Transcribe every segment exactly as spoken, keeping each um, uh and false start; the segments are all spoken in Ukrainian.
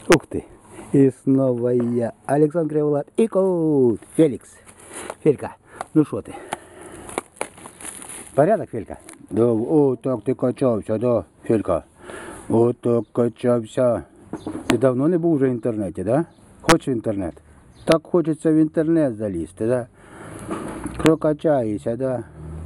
Ух ты! И снова я, Александр Криволап и кот Феликс. Фелька, ну что ты? Порядок, Фелька? Да, вот так ты качався, да, Фелька? Вот так качався. Ти давно не був вже в інтернеті, да? Хочеш в інтернет? Так хочеться в інтернет залізти, да? Прокачаєшся, да?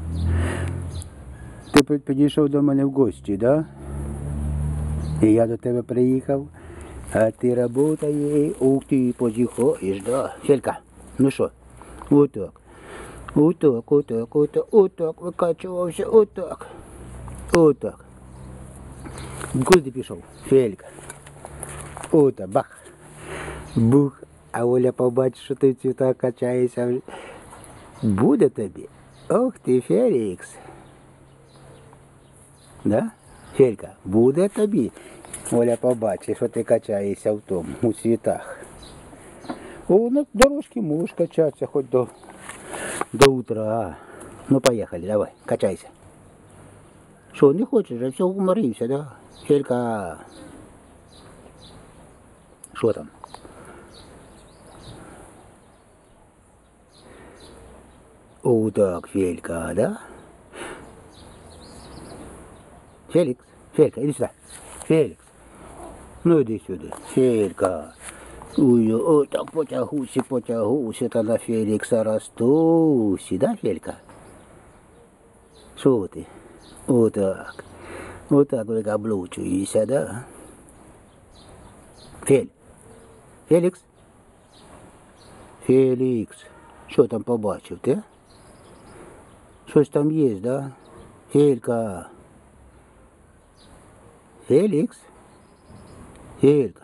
Ти підійшов до мене в гості, да? І я до тебе приїхав, а ти працюєш, ух ти, позіходиш, да? Фелька, ну що? Отак. Отак, отак, отак, отак, викачувався, отак. Отак. Куди ти пішов? Фелька. Отак, бах. Бух. А Оля побачить, що ти в цвітах качаєшся. Буде тобі. Ох ти, Фелікс. Да? Фелька, буде тобі. Оля побачить, що ти качаєшся в тому, у цвітах. О, на дорожці можеш качатися хоч до, до утра. Ну, поїхали, давай, качайся. Що, не хочеш, а все уморився, да? Фелька. Що там? О, так, Фелька, да? Феликс, Фелька, иди сюда. Феликс. Ну иди сюда. Фелька. Ой, о, так потягуся, потягуся, та на Феликса растуся, да, Фелька? Що ти? Отак. Отак викаблучуєшся, да? Фель. Феликс? Феликс. Що там побачив, ти? Щось там є, да? Фелька. Фелікс? Фелька.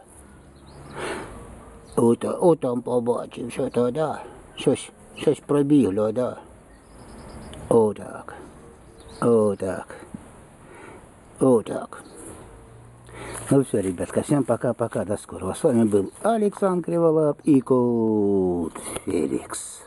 Ото, о там побачив, що то, да? Щось, щось пробігло, да? Отак. Отак. Отак. Ну все, ребятка, всем пока-пока, до скорого. С вами был Александр Криволап и кот Феликс.